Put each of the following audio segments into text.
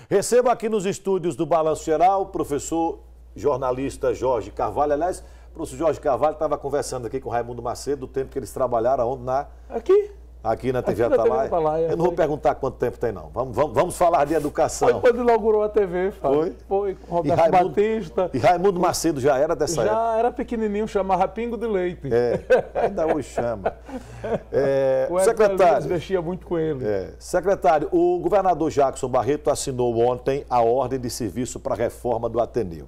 Recebo aqui nos estúdios do Balanço Geral o professor jornalista Jorge Carvalho. Aliás, o professor Jorge Carvalho estava conversando aqui com o Raimundo Macedo, do tempo que eles trabalharam onde aqui na TV Atalaia. Eu não vou perguntar quanto tempo tem, não. Vamos falar de educação. Foi quando inaugurou a TV, Fábio. Foi com Roberto Batista. E Raimundo Macedo já era dessa época? Já era pequenininho, chamava Pingo de Leite. Ainda hoje chama. O secretário mexia muito com ele. Secretário, o governador Jackson Barreto assinou ontem a ordem de serviço para a reforma do Ateneu.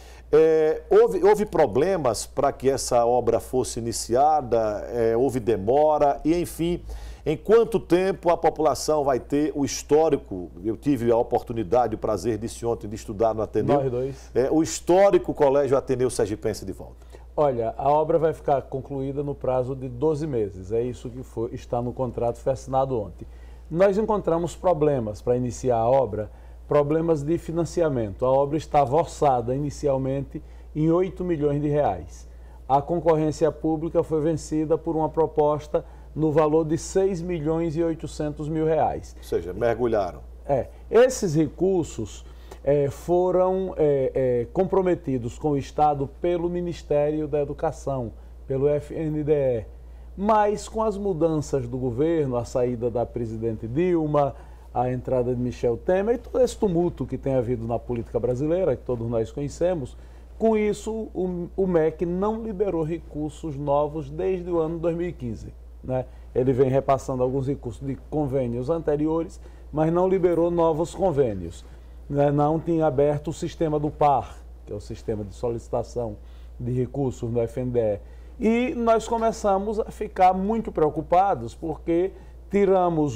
Houve problemas para que essa obra fosse iniciada, houve demora e, enfim, em quanto tempo a população vai ter o histórico? Eu tive a oportunidade, o prazer disse ontem de estudar no Ateneu. Nós dois. O histórico Colégio Ateneu Sergipense de volta. Olha, a obra vai ficar concluída no prazo de 12 meses, é isso que está no contrato, foi assinado ontem. Nós encontramos problemas para iniciar a obra, problemas de financiamento. A obra estava orçada inicialmente em 8 milhões de reais. A concorrência pública foi vencida por uma proposta no valor de 6 milhões e 800 mil reais. Ou seja, mergulharam. Esses recursos foram comprometidos com o Estado pelo Ministério da Educação, pelo FNDE. Mas com as mudanças do governo, a saída da presidente Dilma, a entrada de Michel Temer e todo esse tumulto que tem havido na política brasileira, que todos nós conhecemos, com isso o MEC não liberou recursos novos desde o ano 2015. Né? Ele vem repassando alguns recursos de convênios anteriores, mas não liberou novos convênios. Né? Não tinha aberto o sistema do PAR, que é o sistema de solicitação de recursos no FNDE. E nós começamos a ficar muito preocupados, porque tiramos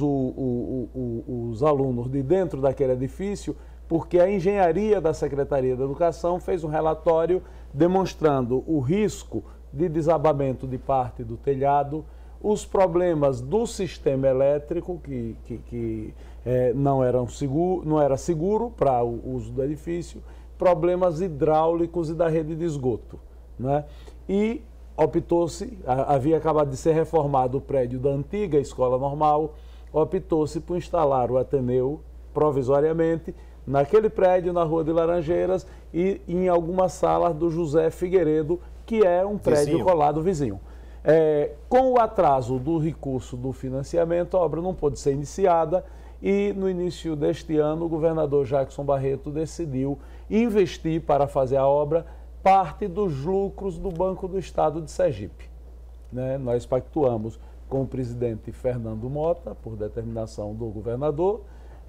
os alunos de dentro daquele edifício, porque a engenharia da Secretaria da Educação fez um relatório demonstrando o risco de desabamento de parte do telhado, os problemas do sistema elétrico, que não era seguro para o uso do edifício, problemas hidráulicos e da rede de esgoto. Né? E optou-se, havia acabado de ser reformado o prédio da antiga escola normal, optou-se por instalar o Ateneu provisoriamente naquele prédio na Rua de Laranjeiras e em algumas salas do José Figueiredo, que é um prédio colado vizinho. Com o atraso do recurso do financiamento, a obra não pôde ser iniciada e no início deste ano o governador Jackson Barreto decidiu investir para fazer a obra parte dos lucros do Banco do Estado de Sergipe. Né? Nós pactuamos com o presidente Fernando Mota, por determinação do governador,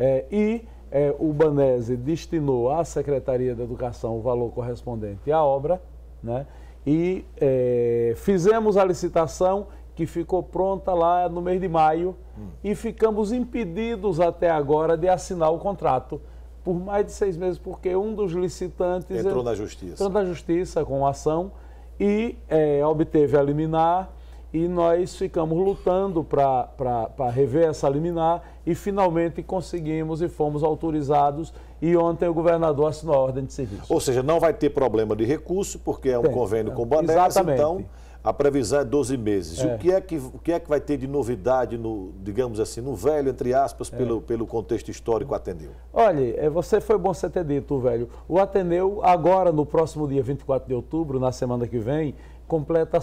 o Banese destinou à Secretaria da Educação o valor correspondente à obra, né? E fizemos a licitação, que ficou pronta lá no mês de maio, e ficamos impedidos até agora de assinar o contrato por mais de 6 meses, porque um dos licitantes entrou na justiça. Entrou na justiça com ação e obteve a liminar, e nós ficamos lutando para rever essa liminar e finalmente conseguimos e fomos autorizados, e ontem o governador assinou a ordem de serviço. Ou seja, não vai ter problema de recurso, porque é um convênio com o Banese, então a previsão é 12 meses. O que é que vai ter de novidade, digamos assim, no velho, entre aspas, pelo contexto histórico Ateneu? Olha, foi bom você ter dito, velho. O Ateneu, agora, no próximo dia 24 de outubro, na semana que vem, completa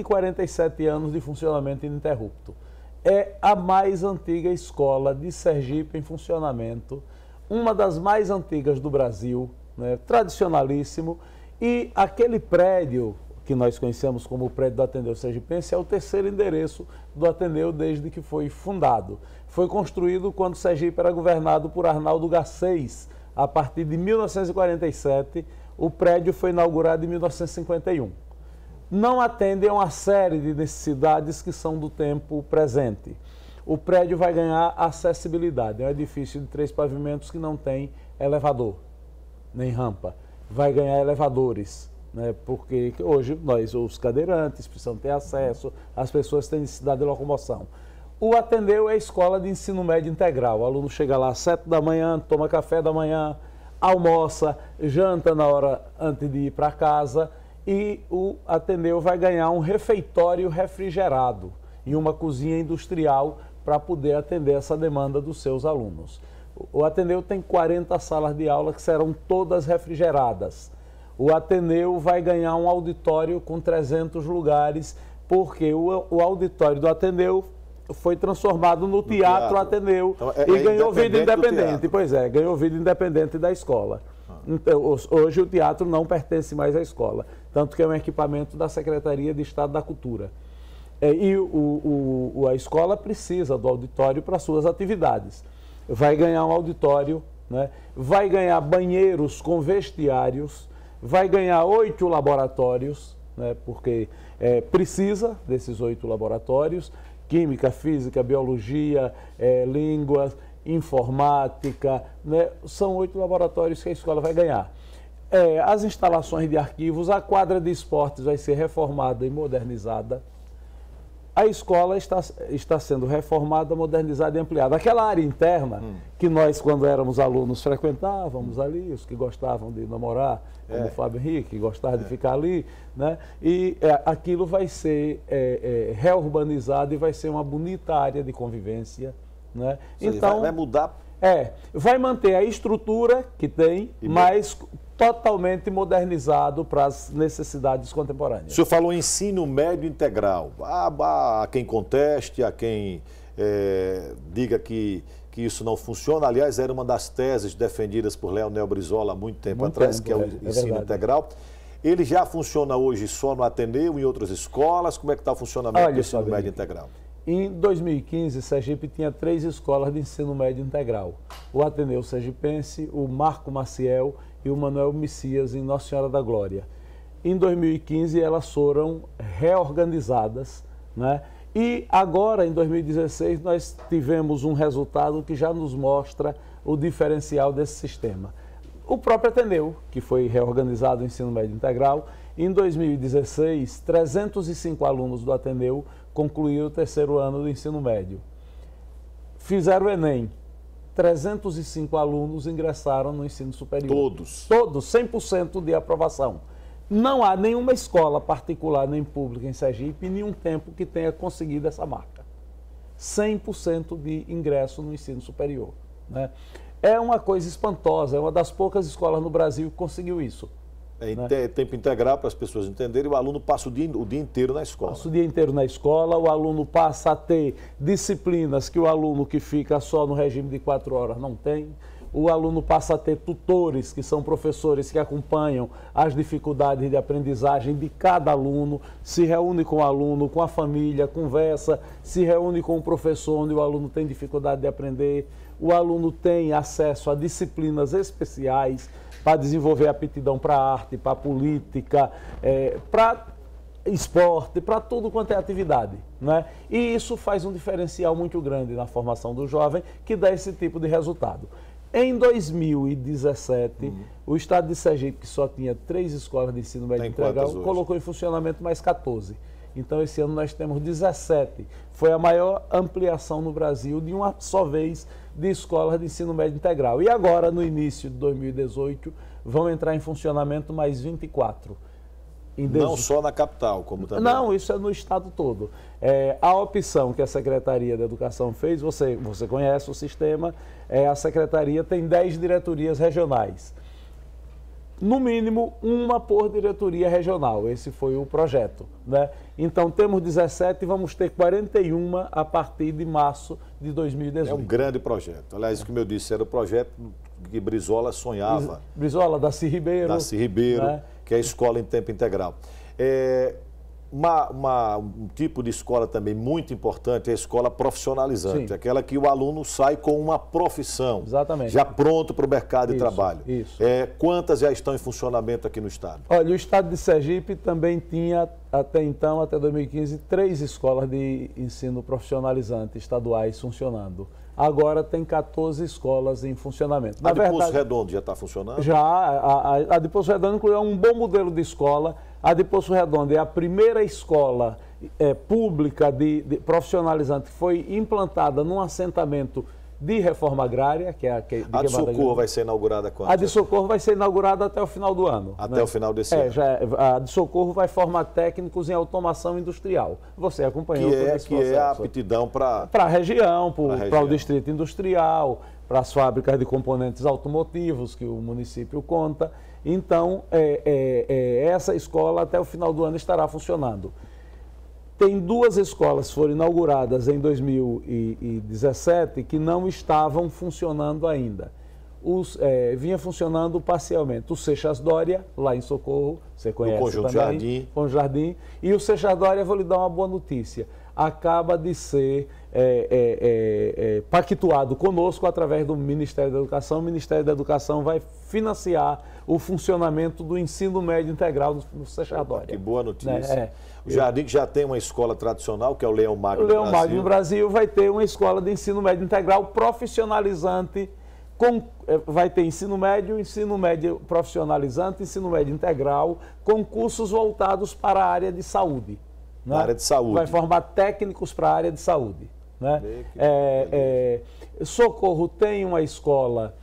147 anos de funcionamento ininterrupto. É a mais antiga escola de Sergipe em funcionamento, uma das mais antigas do Brasil, né, tradicionalíssimo, e aquele prédio que nós conhecemos como o prédio do Ateneu Sergipense é o terceiro endereço do Ateneu desde que foi fundado. Foi construído quando Sergipe era governado por Arnaldo Garcês. A partir de 1947, o prédio foi inaugurado em 1951. Não atende a uma série de necessidades que são do tempo presente. O prédio vai ganhar acessibilidade. É um edifício de 3 pavimentos que não tem elevador, nem rampa. Vai ganhar elevadores, né? Porque hoje os cadeirantes precisam ter acesso, as pessoas têm necessidade de locomoção. O Ateneu é a escola de ensino médio integral. O aluno chega lá às 7 da manhã, toma café da manhã, almoça, janta na hora antes de ir para casa, e o Ateneu vai ganhar um refeitório refrigerado e uma cozinha industrial para poder atender essa demanda dos seus alunos. O Ateneu tem 40 salas de aula que serão todas refrigeradas. O Ateneu vai ganhar um auditório com 300 lugares, porque o auditório do Ateneu foi transformado no Teatro Ateneu então, e ganhou vida independente. Pois é, ganhou vida independente da escola. Então, hoje o teatro não pertence mais à escola, tanto que é um equipamento da Secretaria de Estado da Cultura. E a escola precisa do auditório para suas atividades. Vai ganhar um auditório, né? Vai ganhar banheiros com vestiários, vai ganhar 8 laboratórios, né? Porque precisa desses 8 laboratórios, química, física, biologia, línguas, informática, né? São 8 laboratórios que a escola vai ganhar. As instalações de arquivos, a quadra de esportes vai ser reformada e modernizada. A escola está sendo reformada, modernizada e ampliada. Aquela área interna que nós, quando éramos alunos, frequentávamos ali, os que gostavam de namorar, como o Fábio Henrique, gostavam de ficar ali, né? E aquilo vai ser reurbanizado e vai ser uma bonita área de convivência, né? Então, vai mudar? Vai manter a estrutura que tem, mas totalmente modernizado para as necessidades contemporâneas. O senhor falou em ensino médio integral. Há quem conteste, há quem diga que isso não funciona. Aliás, era uma das teses defendidas por Leonel Brizola há muito tempo atrás, que é o ensino integral. Ele já funciona hoje só no Ateneu, em outras escolas? Como é que está o funcionamento do ensino médio integral? Em 2015, Sergipe tinha 3 escolas de ensino médio integral. O Ateneu Sergipense, o Marco Maciel e o Manuel Messias, em Nossa Senhora da Glória. Em 2015, elas foram reorganizadas, né? E agora, em 2016, nós tivemos um resultado que já nos mostra o diferencial desse sistema. O próprio Ateneu, que foi reorganizado o ensino médio integral, em 2016, 305 alunos do Ateneu concluíram o 3º ano do ensino médio. Fizeram o Enem. 305 alunos ingressaram no ensino superior. Todos? Todos, 100% de aprovação. Não há nenhuma escola particular nem pública em Sergipe em nenhum tempo que tenha conseguido essa marca. 100% de ingresso no ensino superior, né? É uma coisa espantosa, é uma das poucas escolas no Brasil que conseguiu isso. Tempo integral, para as pessoas entenderem, o aluno passa o dia inteiro na escola. Passa o dia inteiro na escola, o aluno passa a ter disciplinas que o aluno que fica só no regime de 4 horas não tem. O aluno passa a ter tutores, que são professores que acompanham as dificuldades de aprendizagem de cada aluno, se reúne com o aluno, com a família, conversa, se reúne com o professor onde o aluno tem dificuldade de aprender. O aluno tem acesso a disciplinas especiais para desenvolver aptidão para arte, para política, para esporte, para tudo quanto é atividade, né? E isso faz um diferencial muito grande na formação do jovem, que dá esse tipo de resultado. Em 2017, o estado de Sergipe, que só tinha 3 escolas de ensino médio integral, colocou em funcionamento mais 14. Então, esse ano nós temos 17. Foi a maior ampliação no Brasil de uma só vez de escolas de ensino médio integral. E agora, no início de 2018, vão entrar em funcionamento mais 24. Não só na capital, como também... Não, isso é no estado todo. A opção que a Secretaria da Educação fez, você conhece o sistema, a Secretaria tem 10 diretorias regionais. No mínimo, uma por diretoria regional. Esse foi o projeto, né? Então, temos 17 e vamos ter 41 a partir de março de 2018. É um grande projeto. Aliás, como eu disse, era o projeto que Brizola sonhava. Brizola, Darcy Ribeiro. Darcy Ribeiro, né? Que é a escola em tempo integral. Um tipo de escola também muito importante é a escola profissionalizante, aquela que o aluno sai com uma profissão, exatamente, já pronto para o mercado de trabalho. Isso. Quantas já estão em funcionamento aqui no estado? Olha, o estado de Sergipe também tinha, até 2015, 3 escolas de ensino profissionalizante estaduais funcionando. Agora tem 14 escolas em funcionamento. A de Poço Redondo já está funcionando? Já, a de Poço Redondo incluiu um bom modelo de escola. A de Poço Redondo é a primeira escola pública profissionalizante que foi implantada num assentamento de reforma agrária, que é a a de Socorro vai ser inaugurada quando? A de Socorro vai ser inaugurada até o final do ano. Até o final desse ano. A de Socorro vai formar técnicos em automação industrial. Você acompanhou todo esse processo. Que é a aptidão para a região, para o distrito industrial, para as fábricas de componentes automotivos que o município conta. Então, essa escola até o final do ano estará funcionando. Tem 2 escolas que foram inauguradas em 2017 que não estavam funcionando ainda. Vinha funcionando parcialmente. O Seixas Dória, lá em Socorro, você conhece Conjunto também, com o Jardim. E o Seixas Dória, vou lhe dar uma boa notícia, acaba de ser pactuado conosco através do Ministério da Educação. O Ministério da Educação vai financiar o funcionamento do ensino médio integral no Seixas Dória. Que boa notícia. O Jardim, que já tem uma escola tradicional, que é o Leão Magno do Brasil. O Leão Magno do Brasil vai ter uma escola de ensino médio integral profissionalizante. Vai ter ensino médio profissionalizante, ensino médio integral, com cursos voltados para a área de saúde. Na área de saúde. Vai formar técnicos para a área de saúde. Né? Socorro tem uma escola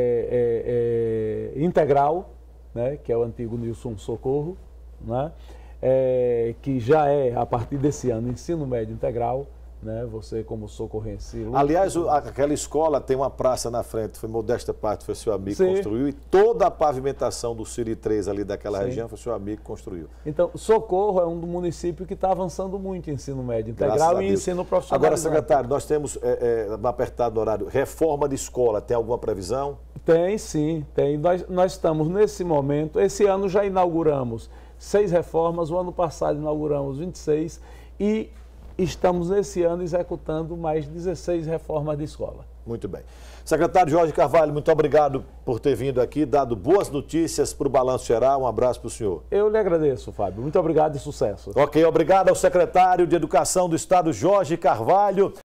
integral, né? Que é o antigo Nilson Socorro, né? Que já é, a partir desse ano, ensino médio integral. Né? Você como socorrense. Aliás, aquela escola tem uma praça na frente, foi modesta parte, foi seu amigo que construiu, e toda a pavimentação do Siri 3 ali daquela região foi seu amigo que construiu. Então, Socorro é um do município que está avançando muito em ensino médio integral e ensino profissional. Agora, secretário, nós temos, apertado no horário, reforma de escola, tem alguma previsão? Tem, sim, tem. Nós estamos nesse momento, esse ano já inauguramos 6 reformas, o ano passado inauguramos 26 e estamos nesse ano executando mais 16 reformas de escola. Muito bem. Secretário Jorge Carvalho, muito obrigado por ter vindo aqui, dado boas notícias para o Balanço Geral. Um abraço para o senhor. Eu lhe agradeço, Fábio. Muito obrigado e sucesso. Ok, obrigado ao secretário de Educação do Estado, Jorge Carvalho.